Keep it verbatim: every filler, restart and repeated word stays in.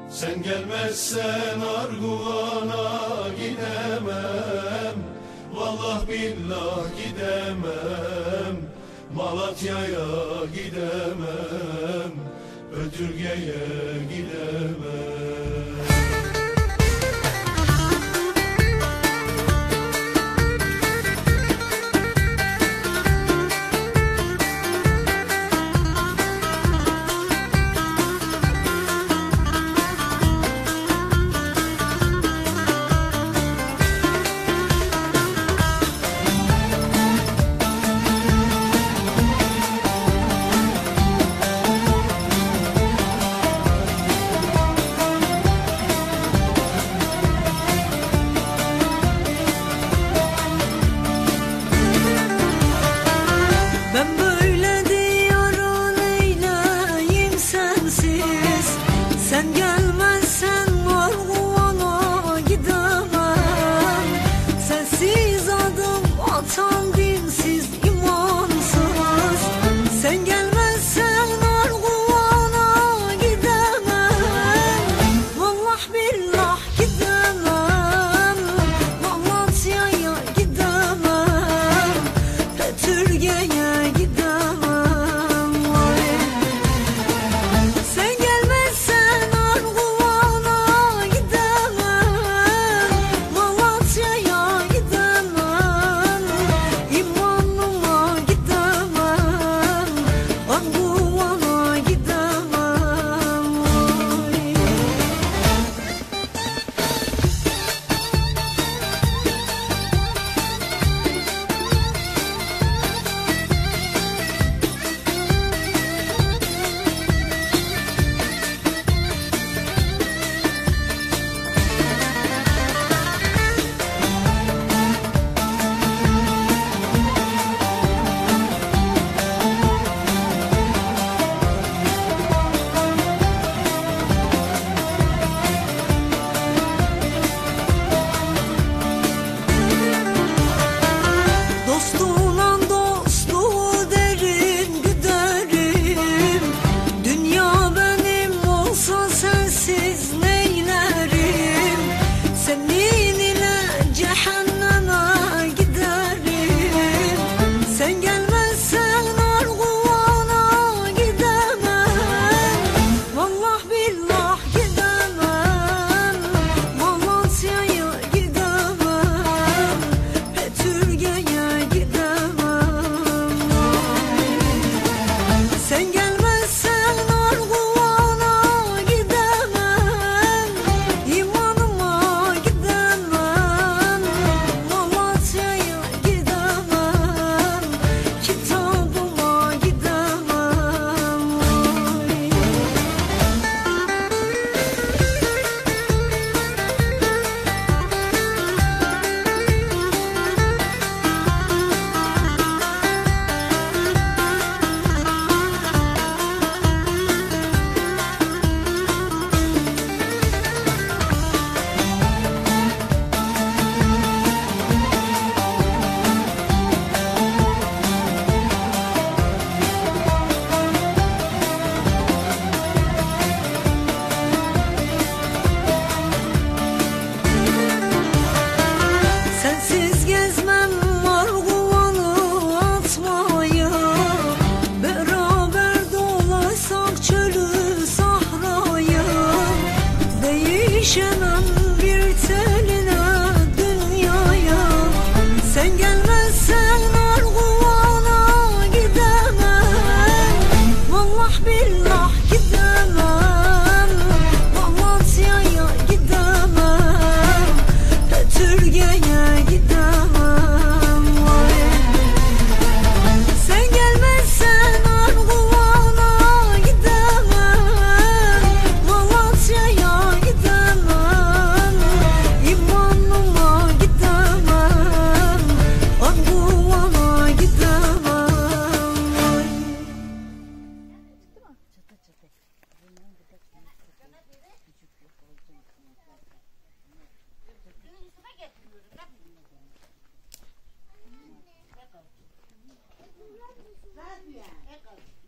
Sen gelmezsen Arguvan'a gidemem, vallah billah gidemem. Malatya'ya gidemem, Ötürge'ye gidemem. Sen gelmezsen Arguvan'a gidemem. Sensiz adım atan dinsiz, imansız. Sen gelmezsen Arguvan'a gidemem. Vallah billah gidemem. Malatya'ya gidemem. Ötürge'ye gidemem. Sen gelmezsen dostuna dostluğu derin güderim. Dünya benim olsa sensiz neylerim? Senin ile cehenneme giderim. Sen gelmezsen Arguvan'a gidemem. Vallah billah gidemem. Malatya'ya gidemem. Ötürge'ye gidemem. Sen gelmezsen Arguvan'a gidemem. İmanıma gidemem. Malatya'ya gidemem. Kitabıma gidemem. Sensiz gezmem Arguvan'ı atmayı. Beraber dolaysak çölü sahrayı. Değişemem bir teline dünyaya. Sen gelmezsen Arguvan'a gidemem. Vallah billah gidemem. Malatya'ya gidemem. Ötürge'ye gidemem. Sen gelmezsen Arguvan'a gidemem. Malatya'ya gidemem. İmanıma gidemem. Arguvan'a gidemem. Zaten.